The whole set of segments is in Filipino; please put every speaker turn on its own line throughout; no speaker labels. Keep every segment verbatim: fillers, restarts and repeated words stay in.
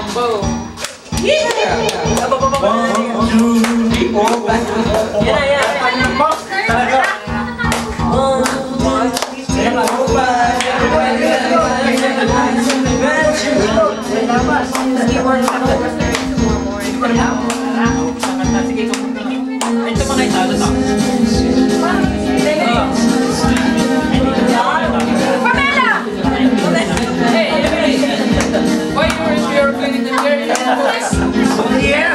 boom. Yeah!
One, two, three, four, five.
Yan, yan.
Talaga. One, two, three, four, five.
Sige, ito mga italo sa why you are cleaning the chair? Yes!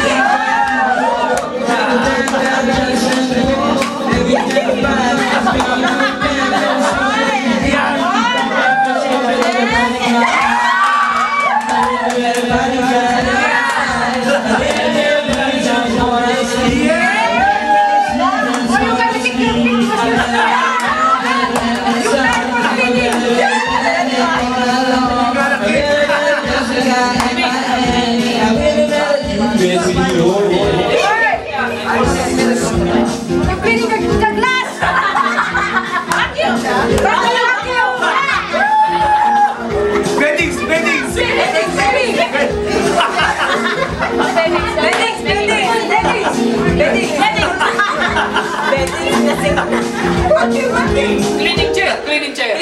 Cleaning chair, cleaning chair.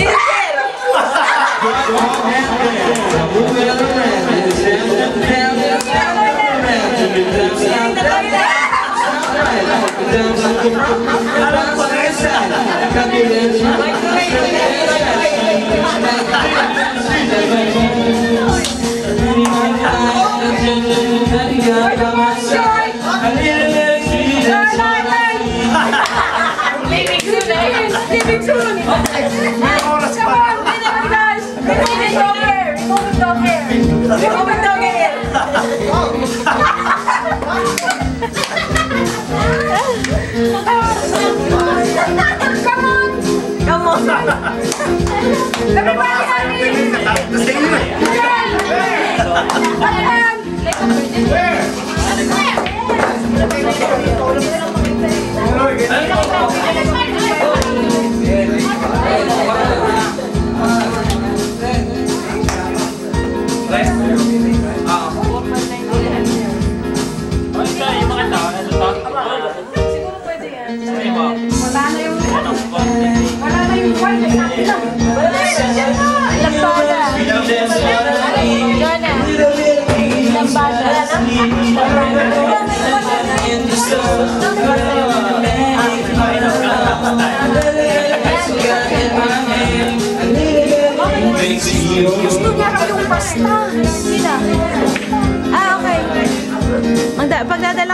Leaving soon! Come on, guys! Remove the dog hair! Remove the dog hair! Remove the dog hair! Come on! Come on! Everybody gusto niya yung pasta. Ah, okay. Pagdadala